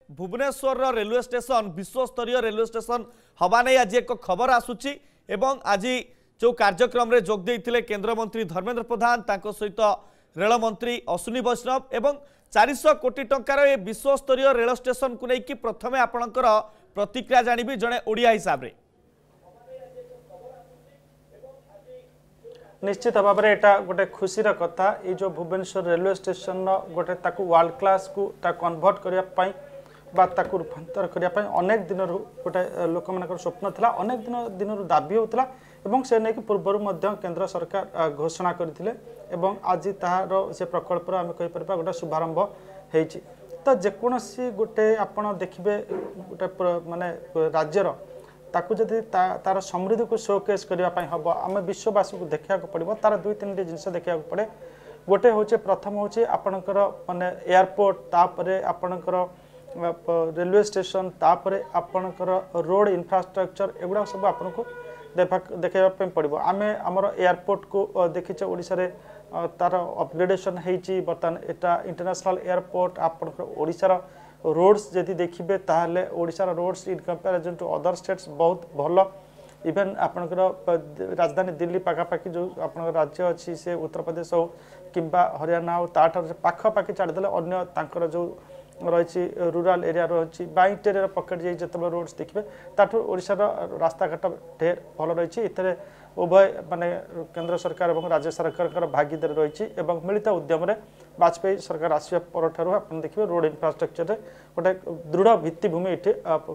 Bhubaneswar railway station विश्वस्तरीय railway station हवा नहीं आज एक खबर आसूची एवं आज जो कार्यक्रम रे जोग देइथिले केंद्रमंत्री धर्मेंद्र प्रधान ताको सहित रेल मंत्री अश्विनी वैष्णव एवं 400 कोटी टंकार ए विश्वस्तरीय रेल स्टेशन को लेकिन प्रथमे आपणकर प्रतिक्रिया जानिबी जड़े ओडिया हिसाब रे। निश्चित भाव में यहाँ गोटे खुशीर कथा ये जो भुवनेश्वर रेलवे स्टेशन गोटे वर्ल्ड क्लास को कन्वर्ट करने रूपांतर करने अनेक दिन गोटे लोक मान स्वप्न था अनेक दिन दाबी होता से नहीं पूर्व केंद्र सरकार घोषणा करते आज तार से प्रकल्प आम कहीपर गोटे शुभारंभ होती तो जेकोसी गोटे आपड़ देखिए गोटे माने राज्यर ताकू जदि तार समृद्धि को शोकेस करने हम आम विश्ववासी को देखा पड़ो तार दुई तीन जिनस देखा पड़े गोटे हूँ प्रथम हूँ आपणकर माने एयरपोर्ट तापरे आपणकर रेलवे स्टेशन तापरे आपणकर रोड इंफ्रास्ट्रक्चर एगुड़ा सब आपन को देखा पड़ो आम आमर एयरपोर्ट को देखीचे ओडिशा रे तार अपग्रेडेशन होती बर्तमान एटा इंटरनेशनल एयरपोर्ट आपणकर ओडिशार रोड्स जदि देखिए ताहले ओडिशार roads in comparison to other states बहुत भल इवेन आपणकर राजधानी दिल्ली पाखापाखि जो आप राज्य अच्छी से उत्तर प्रदेश हो किंबा हरियाणा हो ताठार पाखापाखि छाड़देले अन्य तांकर जो रही रूराल एरिया रही बा इंटेरियर पकेट जाई जतबे रोड्स देखिए ताठू ओडिशार रास्ता घाट ढेर भल रही इतने उभय माने केंद्र सरकार और राज्य सरकार भागीदारी रही मिलित उद्यम वाजपेयी सरकार आसवा पर आप देखिए रोड इंफ्रास्ट्रक्चर गोटे दृढ़ भित्तिभूमि ये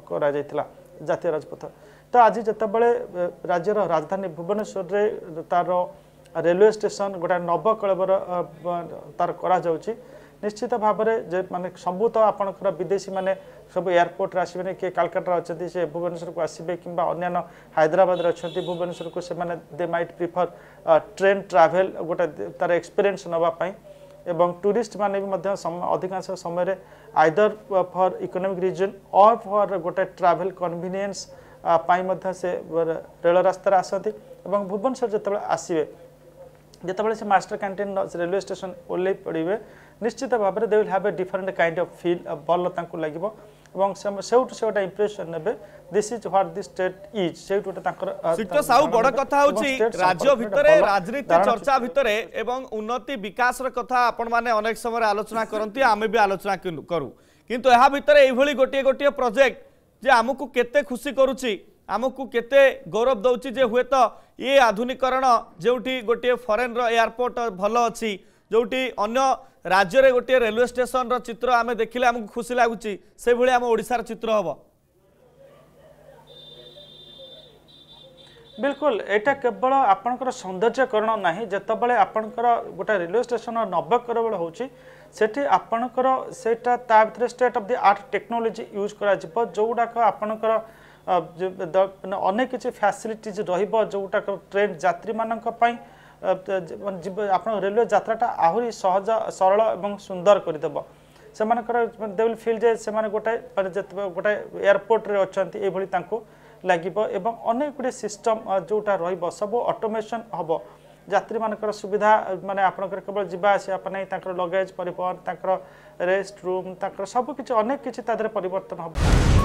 जातीय राजपथ तो आज जितेबाला राज्यर राजधानी भुवनेश्वर रे तार रेलवे स्टेशन गोटे नवकलेवर तार करा निश्चित भाव में माने सबू तो आपणकर विदेशी माने सब एयरपोर्ट आसबे किए कालकाटा अच्छा से भुवनेश्वर को आसबे कि अन्य हैदराबाद अच्छा भुवनेश्वर को से they might prefer train travel गोटे तार एक्सपीरियंस नापी एवं टूरिस्ट माने भी अधिकांश समय आइदर फॉर इकोनॉमिक रीजन और फॉर गोटे ट्रावेल कन्वीनियंस से रेल रास्तार आसती भुवनेश्वर जो आसबे जितेबाला से मास्टर कैंटीन रेलवे स्टेशन ओल्लै पड़े निश्चित भाव में they will have a different kind of feel भल लगे से गोटे इंप्रेशन ने this is what this state is से गोटे साहू बड़ कथा होची राज्य भितरे राजनीति चर्चा भितरे एवं उन्नति विकास कथा आपण माने अनेक समय आलोचना करंती आमे भी आलोचना करू किंतु एहा भितरे एभली गोटे गोटे प्रोजेक्ट जे आमको केते खुशी करूची आमको केते गौरव दउची जे हुए तो ये आधुनिकरण जोटी गोटे फॉरेन रो एयरपोर्ट भल अच्छी जोटी अन्य राज्य रे गोटे रेलवे स्टेशन रो चित्र आमे देखिले आमको खुशी लागुची से भली आम ओडिसार चित्र हबो बिल्कुल एटा केवल आपणकर सौंदर्यकरण नहीं जितेबाला आपणकर गोटे रेलवे स्टेशन नवकरण होची सेठी आपणकर सेटा ता भितर state of the art technology use करा जिवो जोडाक आपणकर अनेक किसी फैसिलिटीज रहिबो जोटा ट्रेन यात्री मानक पई आप रेलवे यात्राटा आहरी सहज सरल और सुंदर करदेव से दे विल फील जे से गोटे गोटे एयरपोर्ट रे अछंती एभली तांको लागिबो एवं अनेक गुडे सिस्टम जोटा रहिबो सब ऑटोमेशन हबो यात्री मानकर सुविधा माने आपनकर केवल जिबा आसी आपनै तांकर लगेज परिवहन तांकर रेस्ट रूम तांकर सब किछि अनेक किछि तादरे परिवर्तन हबो।